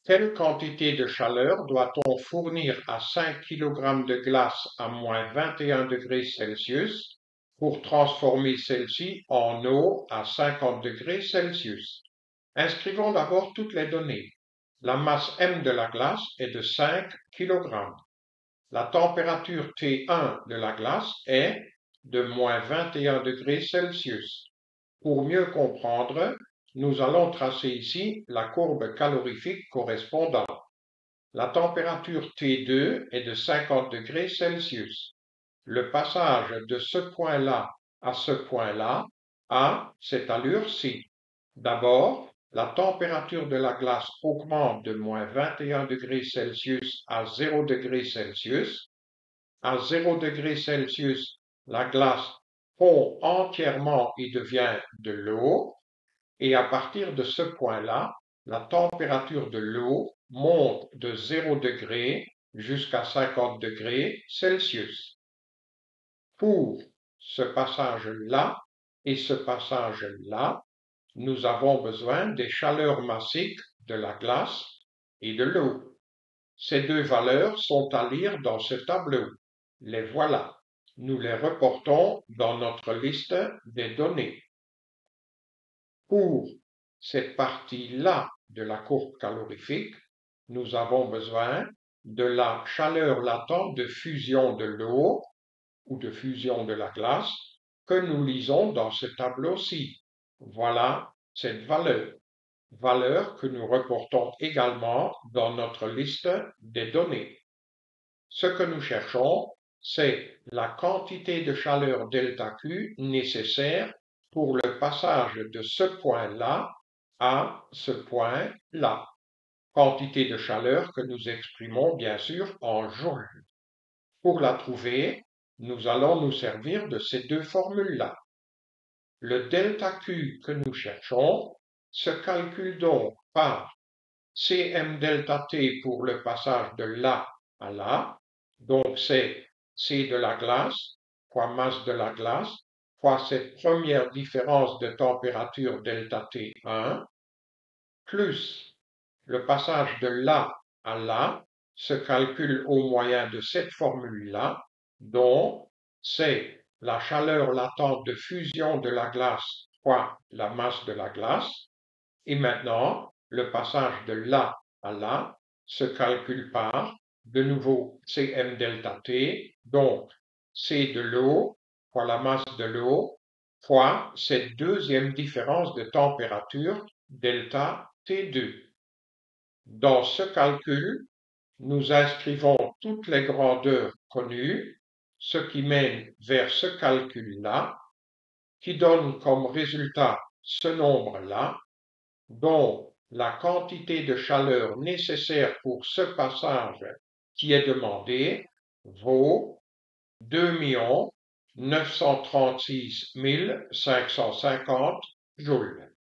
Quelle quantité de chaleur doit-on fournir à 5 kg de glace à moins 21 degrés Celsius pour transformer celle-ci en eau à 50 degrés Celsius? Inscrivons d'abord toutes les données. La masse M de la glace est de 5 kg. La température T1 de la glace est de moins 21 degrés Celsius. Pour mieux comprendre, nous allons tracer ici la courbe calorifique correspondante. La température T2 est de 50 degrés Celsius. Le passage de ce point-là à ce point-là a cette allure-ci. D'abord, la température de la glace augmente de moins 21 degrés Celsius à 0 degrés Celsius. À 0 degrés Celsius, la glace fond entièrement et devient de l'eau. Et à partir de ce point-là, la température de l'eau monte de 0 degré jusqu'à 50 degrés Celsius. Pour ce passage-là et ce passage-là, nous avons besoin des chaleurs massiques de la glace et de l'eau. Ces deux valeurs sont à lire dans ce tableau. Les voilà. Nous les reportons dans notre liste des données. Pour cette partie-là de la courbe calorifique, nous avons besoin de la chaleur latente de fusion de l'eau ou de fusion de la glace que nous lisons dans ce tableau-ci. Voilà cette valeur que nous reportons également dans notre liste des données. Ce que nous cherchons, c'est la quantité de chaleur ΔQ nécessaire pour le passage de ce point-là à ce point-là. Quantité de chaleur que nous exprimons bien sûr en joules. Pour la trouver, nous allons nous servir de ces deux formules-là. Le ΔQ que nous cherchons se calcule donc par Cm ΔT pour le passage de là à là, donc c'est C de la glace fois masse de la glace fois cette première différence de température ΔT1, plus le passage de là à là se calcule au moyen de cette formule-là, dont c'est la chaleur latente de fusion de la glace fois la masse de la glace. Et maintenant, le passage de là à là se calcule par, de nouveau, Cm ΔT, donc C de l'eau fois la masse de l'eau fois cette deuxième différence de température delta T2. Dans ce calcul, nous inscrivons toutes les grandeurs connues, ce qui mène vers ce calcul-là, qui donne comme résultat ce nombre-là, dont la quantité de chaleur nécessaire pour ce passage qui est demandé vaut 2 936 550 joules.